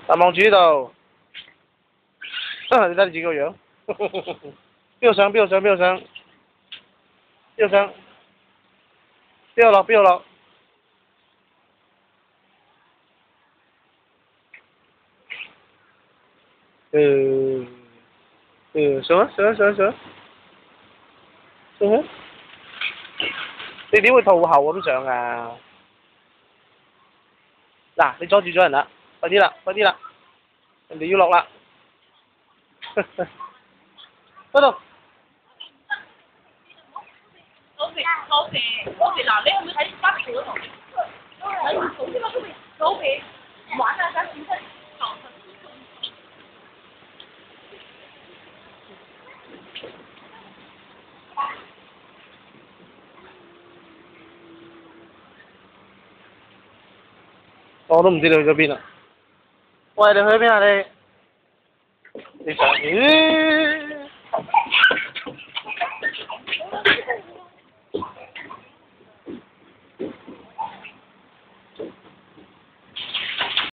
大望住呢度。你睇你自己個樣。邊度上？邊度上？邊度上？邊度上？邊度落？邊度落？上啊！上啊！上啊！上啊！上啊！你點會肚後咁上啊？嗱，你阻住咗人啦！快啲啦！快啲啦！人哋要落啦！嗰度。 老皮嗱，你有冇睇巴士嗰度？老皮玩啊，咱今天我都唔知你去咗邊啊！喂，你去邊啊你？你上？